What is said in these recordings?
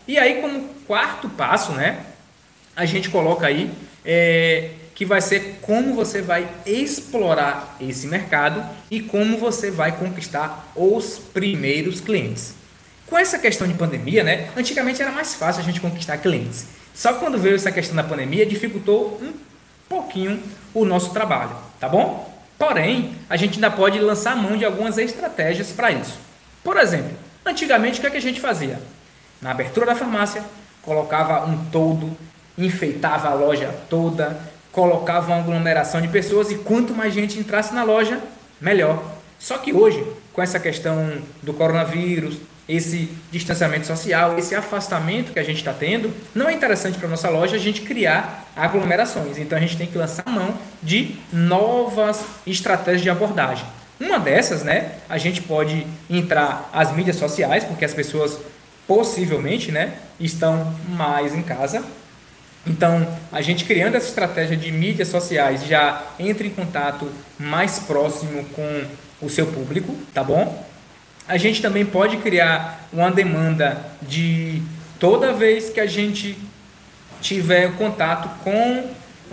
E aí, como quarto passo, né, a gente coloca aí que vai ser como você vai explorar esse mercado e como você vai conquistar os primeiros clientes. Com essa questão de pandemia, né, antigamente era mais fácil a gente conquistar clientes. Só que quando veio essa questão da pandemia, dificultou um pouquinho o nosso trabalho, tá bom? Porém, a gente ainda pode lançar mão de algumas estratégias para isso. Por exemplo, antigamente o que é que a gente fazia? Na abertura da farmácia, colocava um toldo, enfeitava a loja toda, colocava uma aglomeração de pessoas e quanto mais gente entrasse na loja, melhor. Só que hoje, com essa questão do coronavírus, esse distanciamento social, esse afastamento que a gente está tendo, não é interessante para a nossa loja a gente criar aglomerações. Então a gente tem que lançar mão de novas estratégias de abordagem. Uma dessas, né, a gente pode entrar as mídias sociais, porque as pessoas possivelmente, né, estão mais em casa. Então, a gente criando essa estratégia de mídias sociais já entra em contato mais próximo com o seu público, tá bom? A gente também pode criar uma demanda de toda vez que a gente tiver contato com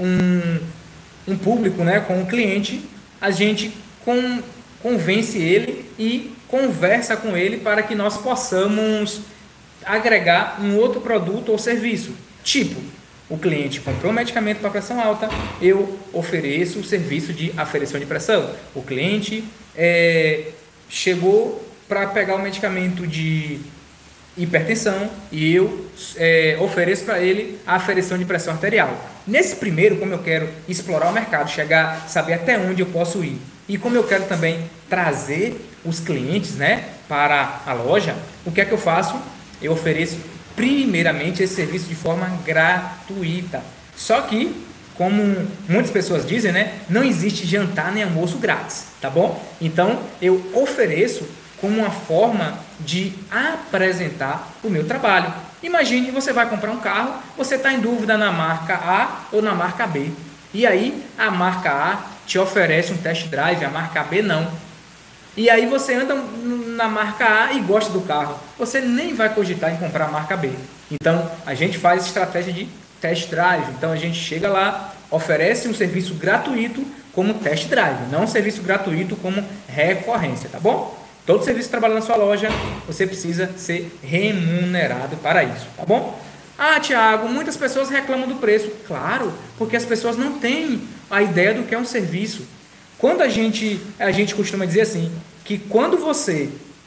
um público, né, com um cliente, a gente convence ele e conversa com ele para que nós possamos agregar um outro produto ou serviço. Tipo, o cliente comprou um medicamento para pressão alta, eu ofereço o serviço de aferição de pressão. O cliente chegou para pegar o medicamento de hipertensão e eu ofereço para ele a aferição de pressão arterial. Nesse primeiro, como eu quero explorar o mercado, chegar, saber até onde eu posso ir, e como eu quero também trazer os clientes, né, para a loja, o que é que eu faço? Eu ofereço primeiramente esse serviço de forma gratuita. Só que, como muitas pessoas dizem, né, não existe jantar nem almoço grátis, tá bom? Então, eu ofereço como uma forma de apresentar o meu trabalho. Imagine, você vai comprar um carro, você está em dúvida na marca A ou na marca B. E aí, a marca A te oferece um test drive, a marca B não. E aí você anda na marca A e gosta do carro. Você nem vai cogitar em comprar a marca B. Então, a gente faz estratégia de test drive. Então, a gente chega lá, oferece um serviço gratuito como test drive, não um serviço gratuito como recorrência, tá bom? Todo serviço que trabalha na sua loja, você precisa ser remunerado para isso, tá bom? Ah, Thiago, muitas pessoas reclamam do preço. Claro, porque as pessoas não têm a ideia do que é um serviço. Quando a gente costuma dizer assim, que quando você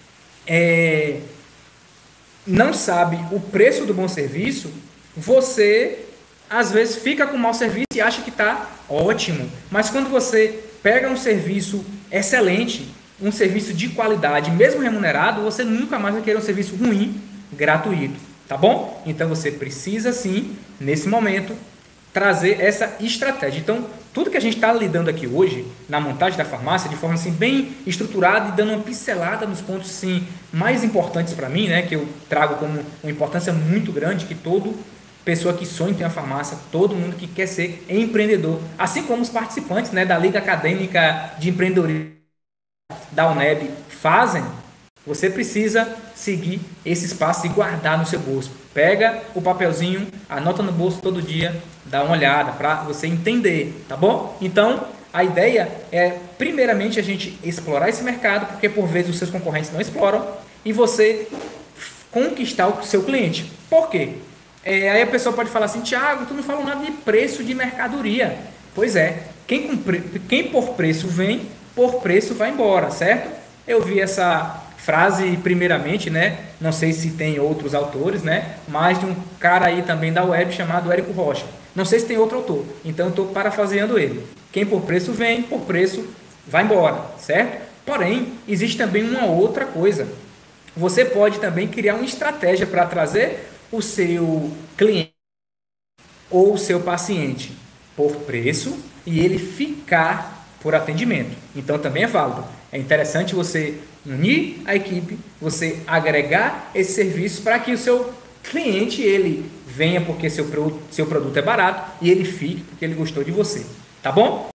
não sabe o preço do bom serviço, você às vezes fica com um mau serviço e acha que está ótimo. Mas quando você pega um serviço excelente, um serviço de qualidade, mesmo remunerado, você nunca mais vai querer um serviço ruim, gratuito, tá bom? Então você precisa sim, nesse momento, trazer essa estratégia. Então, tudo que a gente está lidando aqui hoje, na montagem da farmácia, de forma assim, bem estruturada e dando uma pincelada nos pontos assim, mais importantes para mim, né, que eu trago como uma importância muito grande, que toda pessoa que sonha em ter uma farmácia, todo mundo que quer ser empreendedor, assim como os participantes, né, da Liga Acadêmica de Empreendedorismo da UNEB fazem, você precisa seguir esses passos e guardar no seu bolso. Pega o papelzinho, anota no bolso todo dia, dá uma olhada para você entender, tá bom? Então, a ideia é, primeiramente, a gente explorar esse mercado, porque por vezes os seus concorrentes não exploram, e você conquistar o seu cliente. Por quê? Aí a pessoa pode falar assim, Thiago, tu não fala nada de preço de mercadoria. Pois é, quem por preço vem, por preço vai embora, certo? Eu vi essa frase primeiramente, né? Não sei se tem outros autores, né? Mas de um cara aí também da web chamado Érico Rocha. Não sei se tem outro autor, então eu estou parafraseando ele. Quem por preço vem, por preço vai embora, certo? Porém, existe também uma outra coisa. Você pode também criar uma estratégia para trazer o seu cliente ou o seu paciente por preço e ele ficar por atendimento. Então também é válido. É interessante você unir a equipe, você agregar esse serviço para que o seu cliente ele venha porque seu produto é barato e ele fique porque ele gostou de você. Tá bom?